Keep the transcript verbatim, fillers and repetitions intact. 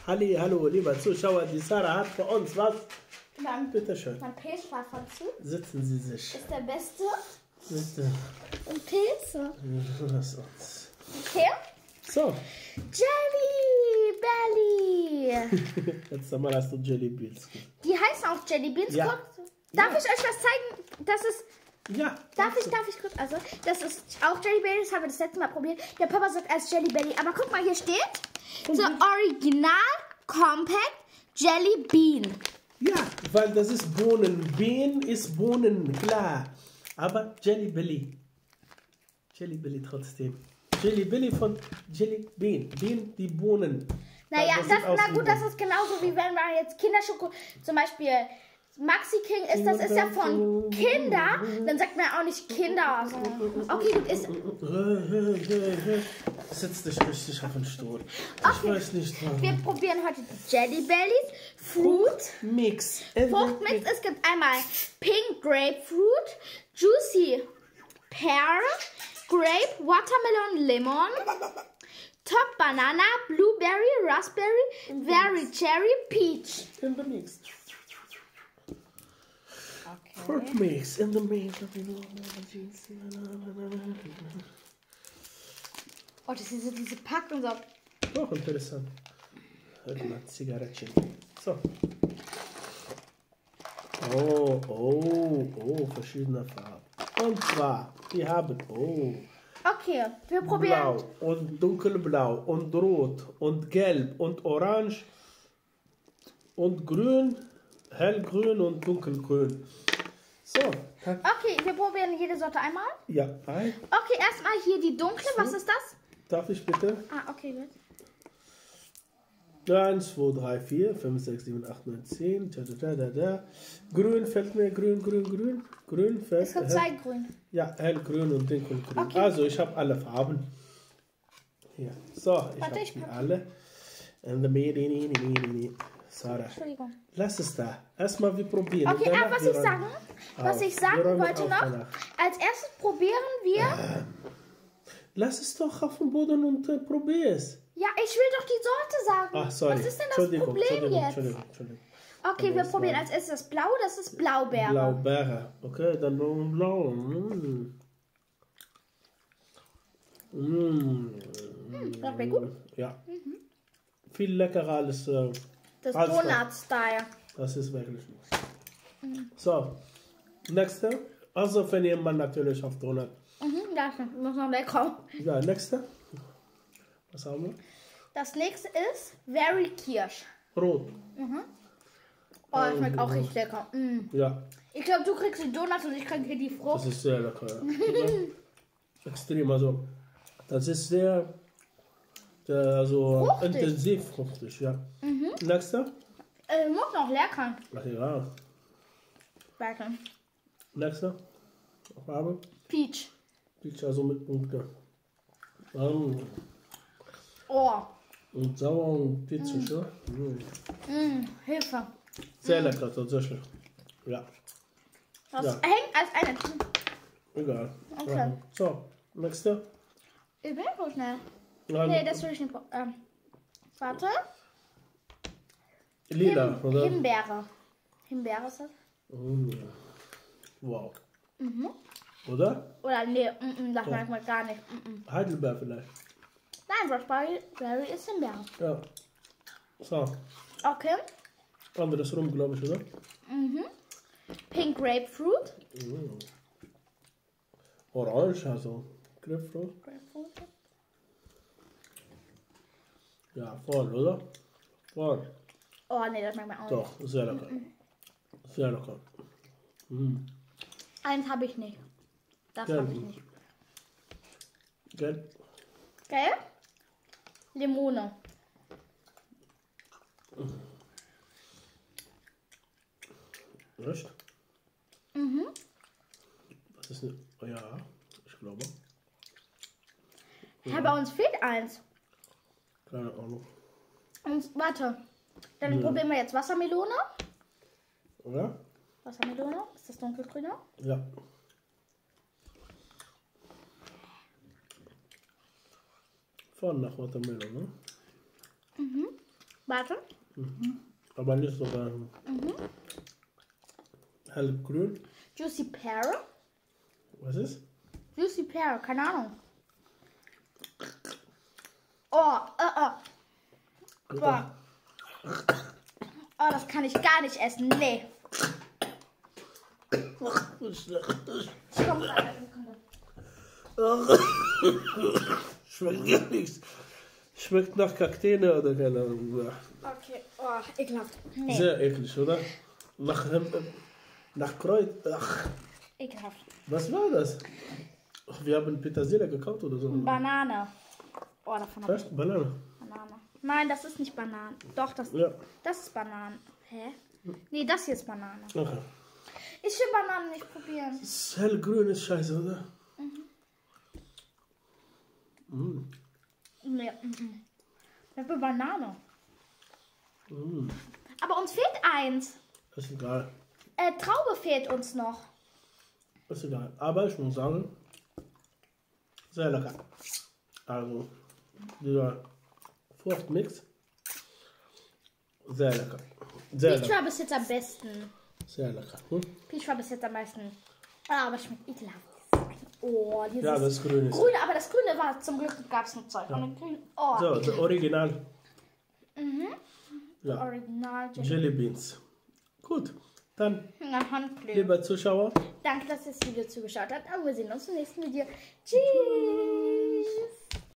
Halli, hallo, lieber Zuschauer, die Sarah hat für uns was. Dann, Bitte schön. mein Pilzschweif dazu. Sitzen Sie sich. Ist der beste. Bitte. Und Pilze. Lass uns. Okay. So. Jelly Belly. Jetzt einmal hast du Jelly Beans. Die heißen auch Jelly Beans. Ja. Guckt. Darf Ja. ich euch was zeigen? Das ist. Ja. Darf ich, darf ich kurz? Also, das ist auch Jelly Belly. Das haben wir das letzte Mal probiert. Der Papa sagt als Jelly Belly. Aber guck mal, hier steht. So Original Compact Jelly Bean. Ja, weil das ist Bohnen. Bean ist Bohnen, klar. Aber Jelly Belly. Jelly Belly trotzdem. Jelly Belly von Jelly Bean. Bean, die Bohnen. Naja, das das, sieht aus na wie gut, das Bohnen. ist genauso wie wenn man jetzt Kinderschoko, zum Beispiel Maxi King ist, das ist ja von Kinder, dann sagt man auch nicht Kinder. Okay, gut, ist. Setz dich richtig auf den Stuhl. Ich Okay. weiß nicht warum. Wir probieren heute die Jelly Bellies, Fruit, Mix. Fruchtmix. Es gibt einmal Pink Grapefruit, Juicy Pear, Grape, Watermelon, Lemon, Top Banana, Blueberry, Raspberry, Berry Cherry, Peach. In the mix. Okay. Fruit mix. In the mix. Oh, das ist so diese Packung so. Doch, interessant. Hört mal, Zigarettchen. So. Oh, oh, oh, verschiedene Farben. Und zwar, wir haben, oh, Okay, wir probieren. blau und dunkelblau und rot und gelb und orange und grün, hellgrün und dunkelgrün. So, hat- Okay, wir probieren jede Sorte einmal. ja, ein. Okay, erstmal hier die dunkle. Was ist das? Darf ich bitte? Ah, okay, gut. eins, zwei, drei, vier, fünf, sechs, sieben, acht, neun, zehn. Da, da, da, da. Grün fällt mir, grün, grün, grün. Grün fällt Es gibt hell- zwei grün. Ja, hellgrün und dunkelgrün. Okay. Also, ich habe alle Farben. Hier. So, ich Warte, habe ich die pack- alle. And the me- ni- ni- ni- ni- ni. Sarah, Entschuldigung. lass es da. Erstmal wir probieren. Okay, Danach ah, was wir ich räumen sagen, was auf. ich Wir sagen räumen wollte auf noch, danach. als erstes probieren wir. Lass es doch auf dem Boden und äh, probier es. Ja, ich will doch die Sorte sagen. Ach, sorry. Was ist denn das Entschuldigung, Problem Entschuldigung, jetzt? Entschuldigung, Entschuldigung. Okay, Aber wir es probieren war- als erstes das Blau, das ist Blaubeere. Blaubeere. Okay, dann blau. blau. Mm. Mm. Das wäre gut. Ja. Viel leckerer als äh, Das Alles klar. Donut-Style. das ist wirklich nice. So, nächste. Also wenn jemand natürlich auf Donut. Mhm, das muss noch lecker. Ja, nächste. Was haben wir? Das nächste ist Very Kirsch. Rot. Oh, das schmeckt auch richtig lecker. Mm. Ja, Ich glaube, du kriegst die Donuts und ich kriege hier die das Frucht. ist sehr lecker. Ja. Extrem, also das ist sehr, sehr also Fruchtig. intensiv fruchtig, ja. Nächste. Äh, muss noch lecker. Ach ja. Warte. Nächste. Farbe. Peach. Peach also mit Punkte. Mm. Oh. Und sauer und pizzig, ja. Mm. Mm, Hilfe. Sehr lecker, tatsächlich. Ja, Das Ja. hängt als eine. egal. Okay. Ja. So, nächste. Ich bin so schnell. Ja, Nee, das will ich nicht. Ähm, warte. Lila, Him oder? Himbeere. Himbeere ist das? Mm. Wow. Mhm. Oder? Oder nee, mm, mm, das mag man gar nicht. Mm, mm. Heidelbeer vielleicht. Nein, Raspberry Berry ist Himbeere. Ja. So, Okay. anderes rum, glaube ich, oder? Mhm. Pink Grapefruit. Mm. Orange, also Grapefruit. Grapefruit. Ja, voll, oder? Voll. Oh nee, das mag man auch nicht. Doch, sehr lecker. Sehr lecker. Mm. Eins habe ich nicht. Das Gelb. habe ich nicht. Gelb. Gell? Limone. Echt? Mhm. Was ist denn? Oh ja, ich glaube. Ja, bei uns fehlt eins. Keine Ahnung. Und warte. Dann Ja. probieren wir jetzt Wassermelone. Oder? Wassermelone. Ist das dunkelgrüne? Ja. Von nach Watermelon, ne? Mhm. Warte. Mhm. Aber nicht so mhm. hellgrün. Juicy Pear. Was ist? Juicy Pear, keine Ahnung. Oh, oh, oh. Boah. Oh, das kann ich gar nicht essen. Nee. Ich komm rein. Schmeckt gar nichts. Schmeckt nach Kakteen oder keine Ahnung. Okay, oh, ekelhaft. Nee. Sehr eklig, oder? Nach, äh, nach Kreuz. Ach, Ekelhaft. was war das? Ach, wir haben Petersilie gekauft oder so. Banane. Oh, davon habe ich Echt? Banane? Banane. Nein, das ist nicht Banane. Doch, das, Ja. das ist Banane. Hä? Nee, das hier ist Banane. Okay. Ich will Bananen nicht probieren. Das hellgrün ist scheiße, oder? Mhm. Nee, mhm. Ich will Banane. Mhm. Aber uns fehlt eins. Ist egal. Äh, Traube fehlt uns noch. Ist egal. Aber ich muss sagen, sehr lecker. Also, dieser Fruchtmix, sehr lecker. Sehr Peach lecker. war bis jetzt am besten. Sehr lecker. Hm? Peach war bis jetzt am meisten. Ah, aber schmeckt ekelhaft. Oh, dieses Ja, das Grüne ist. Grüne, aber das Grüne war zum Glück, gab es noch Zeug. Ja. Und Grün, oh, So, das Original. mhm. Ja. Original Jelly. Jelly Beans. Gut, dann, Na, Handcreme. lieber Zuschauer, Danke, dass ihr das Video zugeschaut habt. Und wir sehen uns im nächsten Video. Tschüss.